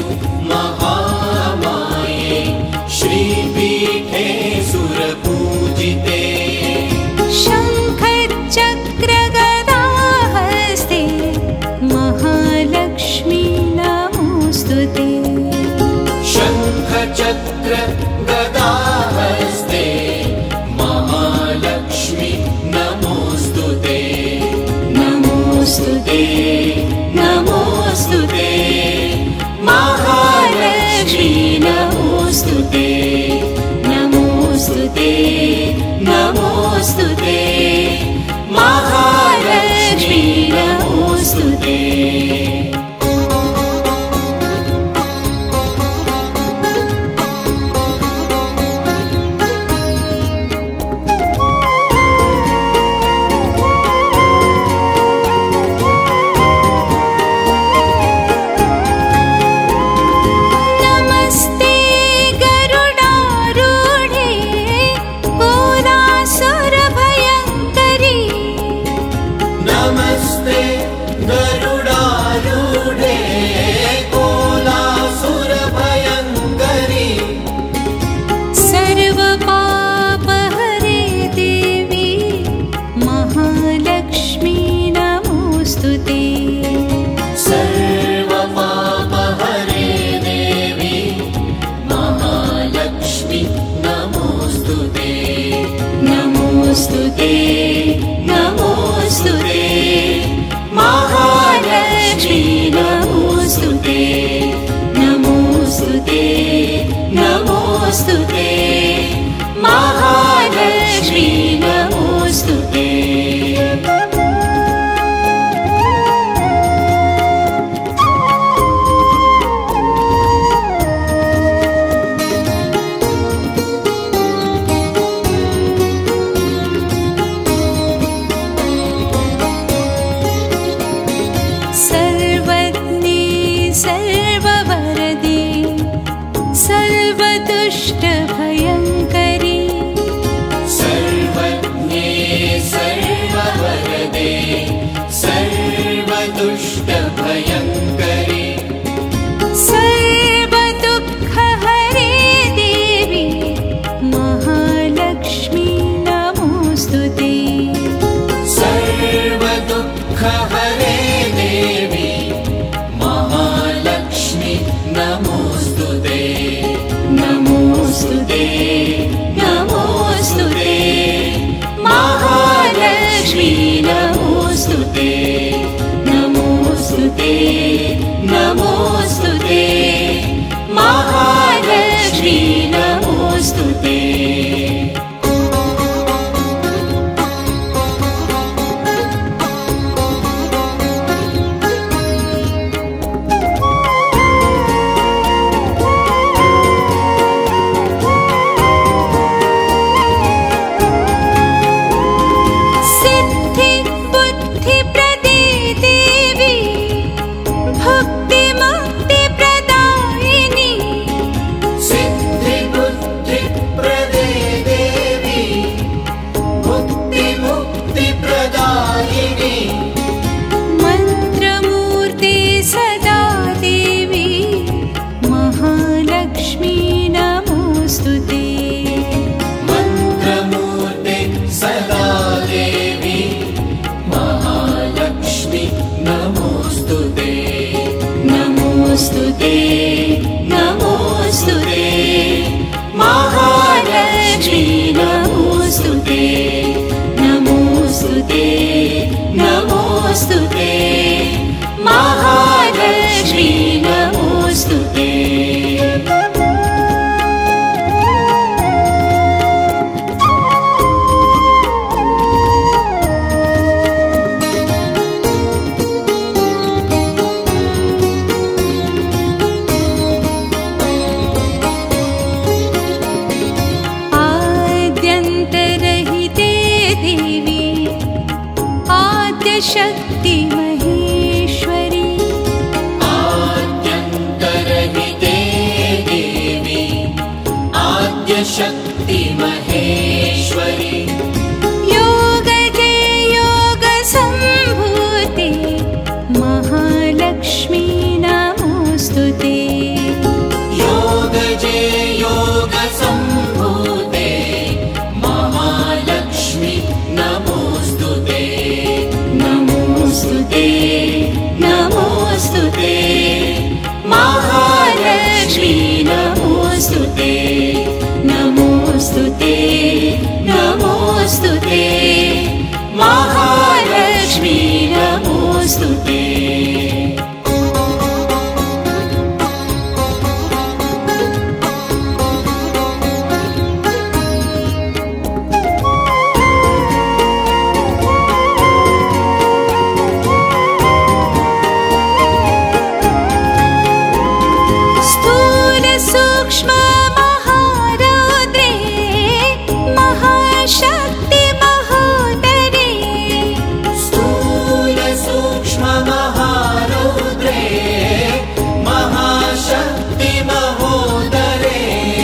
महामाये श्रीपीठे सुरपूजिते शङ्खचक्रगदाहस्ते महालक्ष्मी नमोऽस्तुते शङ्खचक्रगदाहस्ते महालक्ष्मी नमोऽस्तुते नमोऽस्तुते नमोऽस्तुते महालक्ष्मी नमोऽस्तुते नमोऽस्तुते नमोऽस्तुते महालक्ष्मी नमोऽस्तुते नमस्ते गरुडारूढे कोलासुरभयङ्करी सर्वपापहरे देवी महालक्ष्मी नमोऽस्तुते सर्वपापहरे देवी महालक्ष्मी नमोऽस्तुते नमोऽस्तुते नमोऽस्तुते महालक्ष्मी नमोऽस्तुते नमोऽस्तुते नमोऽस्तुते महालक्ष्मी नमोऽस्तुते सर्ववरदे सर्वदुष्टभयङ्करी सर्वज्ञे सर्ववरदे सर्वदुष्टभयङ्करी सर्वदुःखहरे देवी महालक्ष्मी नमोऽस्तुते सर्वदुःखहरे देवी महालक्ष्मी नमोऽस्तुते नमोऽस्तुते नमोऽस्तुते महालक्ष्मी नमोऽस्तुते नमोऽस्तुते नमोऽस्तुते महालक्ष्मी नमोऽस्तुते नमोऽस्तुते नमोऽस्तुते महालक्ष्मी नमोऽस्तुते नमोऽस्तुते नमोऽस्तुते महालक्ष्मी नमोऽस्तुते शक्ति महेश्वरी आद्यन्तरहिते देवी आद्यशक्ति महेश्वरी योगजे योगसम्भूते महालक्ष्मी नमोऽस्तुते सूक्ष्म महारौद्रे महाशक्ति महोदरे स्थूल सूक्ष्म महारौद्रे महाशक्ति महोदरे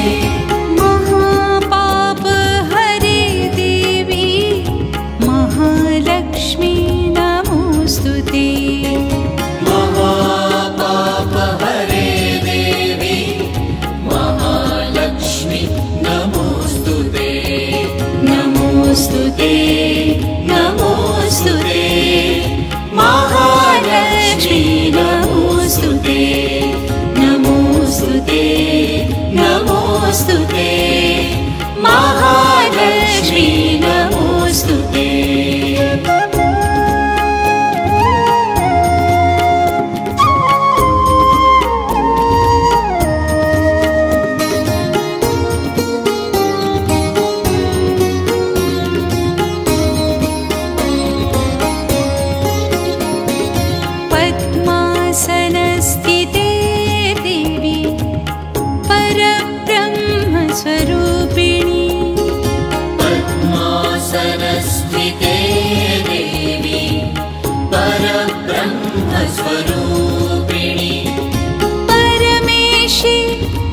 महापाप हरे देवी महालक्ष्मी नमोस्तुते महापाप हरे देवी महालक्ष्मी नमोस्तुते नमोस्तुते नमोस्तुते महालक्ष्मी नमोस्तुते नमोस्तुते नमोस्तुते महालक्ष्मी नमोस्तुते पद्मासनस्थिते देवी परब्रह्मस्वरूपिणी पद्मासनस्थिते देवी परब्रह्मस्वरूपिणी परमेशी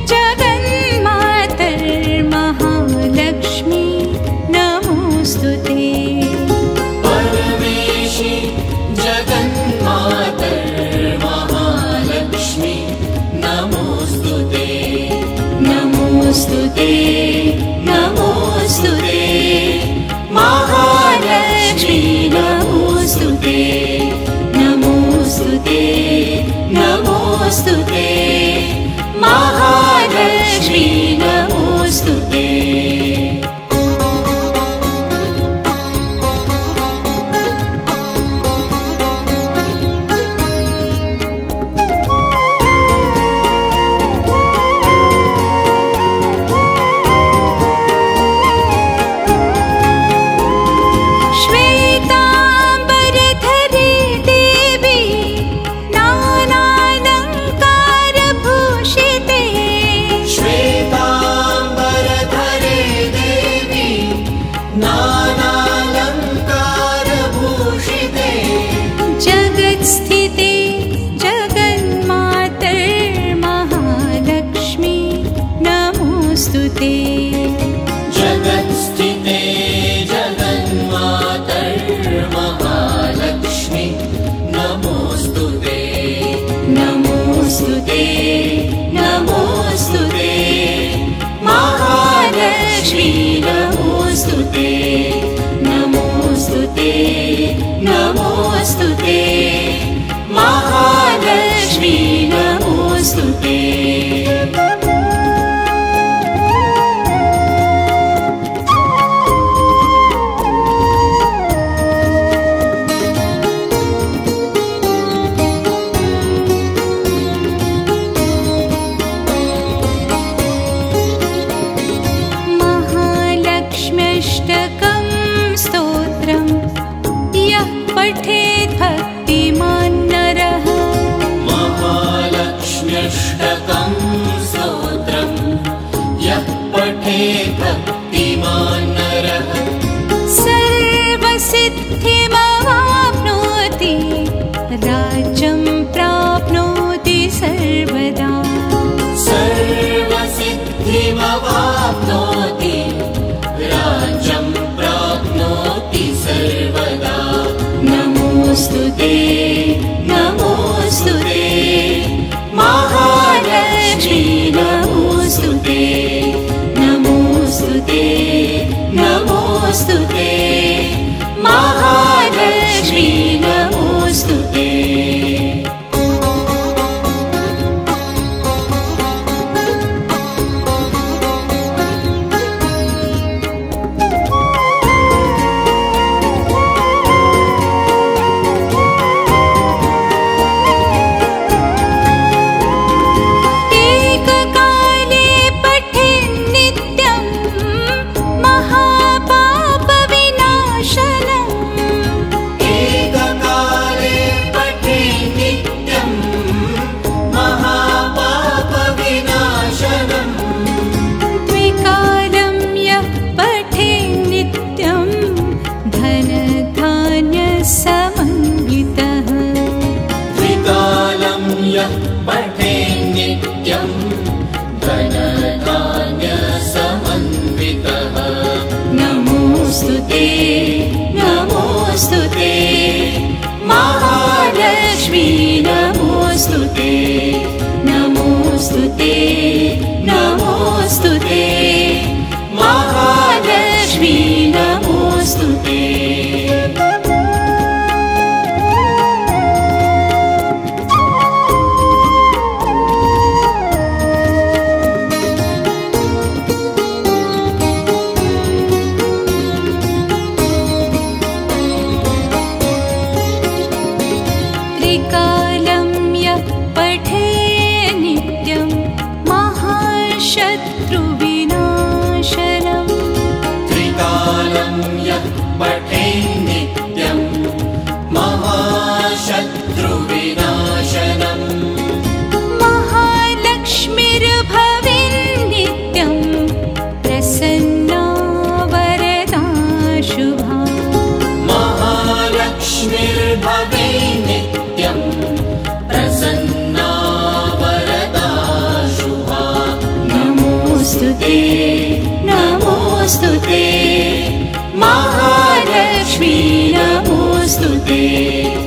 जगन्मातर्महालक्ष्मी नमोस्तुते परमेशी जगन्मातर्महालक्ष्मी नमोस्तुते नमोस्तुते नमोस्तुते महालक्ष्मी नमोस्तुते नमोस्तुते नमोस्तुते महालक्ष्मी नमोस्तुते श्वेताम्बरधरे देवी नानालङ्कारभूषिते श्वेताम्बरधरे देवी नानालङ्कारभूषिते जगत्स्थिते जगन्मातर्महालक्ष्मी नमोस्तुते जगत्स्थिते जगन्मातर्महालक्ष्मी नमोस्तुते नमोस्तुते नमोस्तुते महालक्ष्मी नमोस्तुते नमोस्तुते नमोस्तुते महालक्ष्मी नमोस्तुते महालक्ष्म्यष्टकं स्तोत्रं यः पठेत् भक्तिमान् नरः महालक्ष्म्यष्टकं स्तोत्रं यः पठेत् भक्तिमान् नरः सर्वसिद्धिमवाप्नोति राज्यं प्राप्नोति सर्वदा सर्वसिद्धिमवाप्नोति राज्यं प्राप्नोति सर्वदा नमोस्तुते नमोस्तुते महालक्ष्मी नमोस्तुते नमोस्तुते नमोस्तुते महालक्ष्मी नमोस्तुते नमोऽस्तु ते महालक्ष्मी नमोऽस्तु ते।